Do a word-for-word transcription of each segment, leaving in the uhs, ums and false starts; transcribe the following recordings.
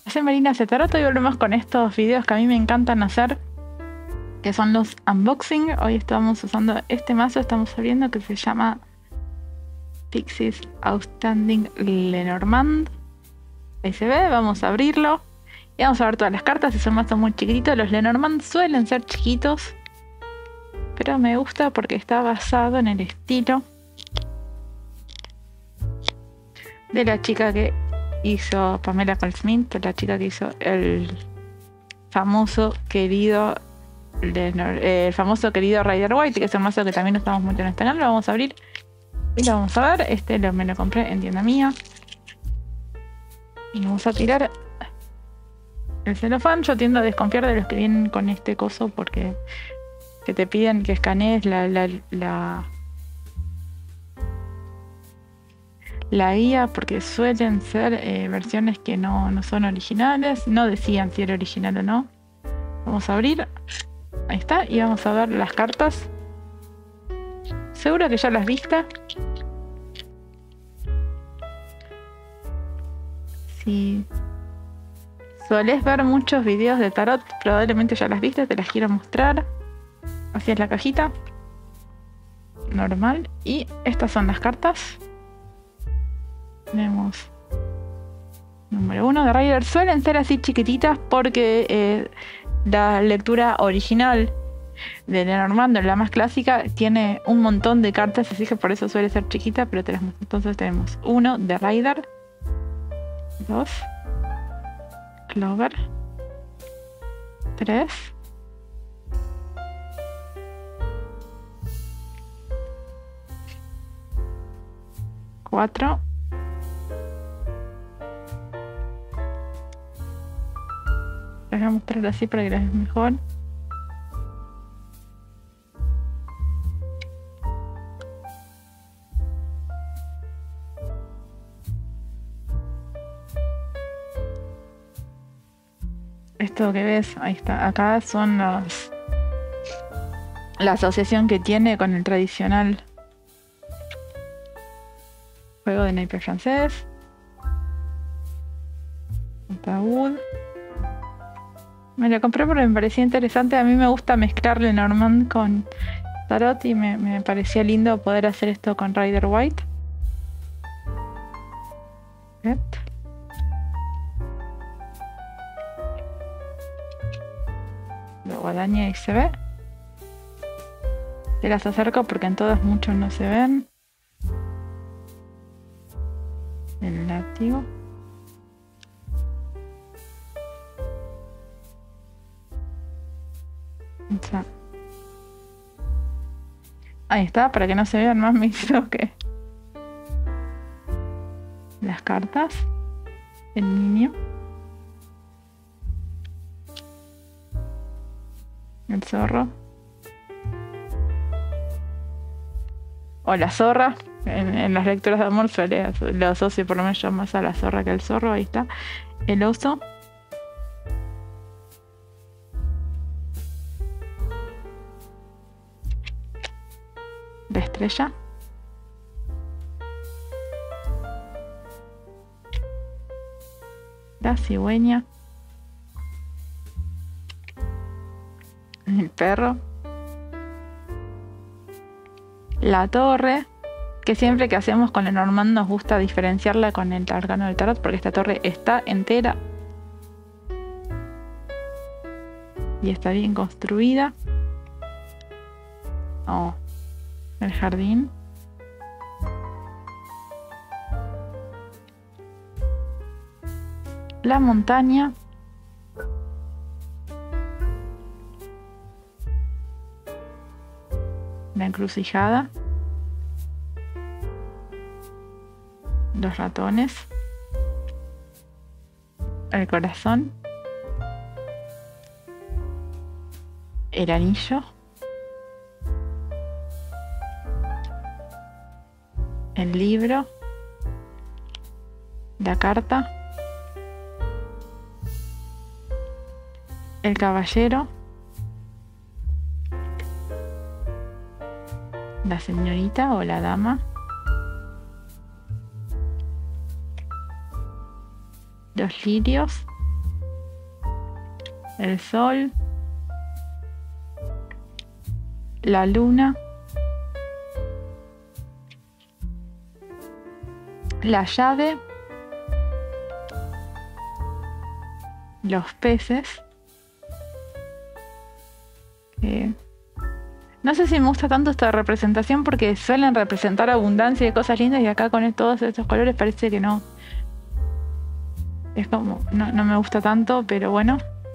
Soy Marina Cetaroto y volvemos con estos videos que a mí me encantan hacer, que son los unboxing. Hoy estamos usando este mazo, estamos abriendo, que se llama Pixies Outstanding Lenormand. Ahí se ve, vamos a abrirlo y vamos a ver todas las cartas. Es un mazo muy chiquitito. Los Lenormand suelen ser chiquitos, pero me gusta porque está basado en el estilo de la chica que hizo Pamela Goldsmith, la chica que hizo el famoso querido eh, el famoso querido Rider White, que es un mazo que también usamos mucho en este canal. Lo vamos a abrir y lo vamos a ver. Este lo, me lo compré en tienda mía y vamos a tirar el celofán. Yo tiendo a desconfiar de los que vienen con este coso porque que te piden que escanees la la, la la guía, porque suelen ser eh, versiones que no, no son originales. No decían si era original o no. Vamos a abrir. Ahí está. Y vamos a ver las cartas. Seguro que ya las viste. Si solés ver muchos videos de tarot, probablemente ya las viste. Te las quiero mostrar. Así es la cajita. Normal. Y estas son las cartas. Tenemos número uno de Rider. Suelen ser así chiquititas porque eh, la lectura original de Lenormand, la más clásica, tiene un montón de cartas, así que por eso suele ser chiquita, pero te las muestro. Entonces tenemos uno de Rider, dos, Clover, tres, cuatro, les voy a mostrar así para que las vean mejor. Esto que ves, ahí está, acá son los, la asociación que tiene con el tradicional juego de naipe francés. Ataúd. Me lo compré porque me parecía interesante. A mí me gusta mezclar Lenormand con tarot y me, me parecía lindo poder hacer esto con Rider White. La guadaña ahí se ve. Te las acerco porque en todas muchos no se ven. El látigo. Ahí está, para que no se vean más mis que las cartas, el niño, el zorro o la zorra. En, en las lecturas de amor suele, lo asocio por lo menos yo más a la zorra que al zorro. Ahí está el oso, la estrella, la cigüeña, el perro, la torre, que siempre que hacemos con Lenormand nos gusta diferenciarla con el arcano del tarot porque esta torre está entera y está bien construida. Oh, el jardín, la montaña, la encrucijada, los ratones, el corazón, el anillo, el libro, la carta, el caballero, la señorita o la dama, los lirios, el sol, la luna, la llave, los peces. Eh, no sé si me gusta tanto esta representación porque suelen representar abundancia de cosas lindas y acá con todos estos colores parece que no. Es como, no, no me gusta tanto, pero bueno.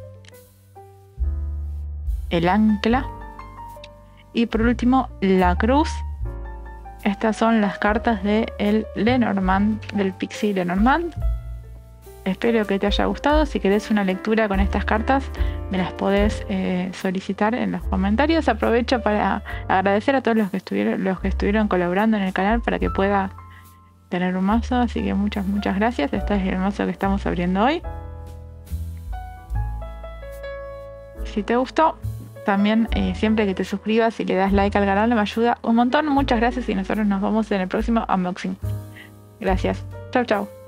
El ancla. Y por último, la cruz. Estas son las cartas de el Lenormand, del Pixie Lenormand. Espero que te haya gustado. Si querés una lectura con estas cartas, me las podés eh, solicitar en los comentarios. Aprovecho para agradecer a todos los que estuvieron, los que estuvieron colaborando en el canal para que pueda tener un mazo. Así que muchas, muchas gracias. Este es el mazo que estamos abriendo hoy. Si te gustó, también eh, siempre que te suscribas y le das like al canal me ayuda un montón. Muchas gracias y nosotros nos vemos en el próximo unboxing. Gracias. Chau, chau.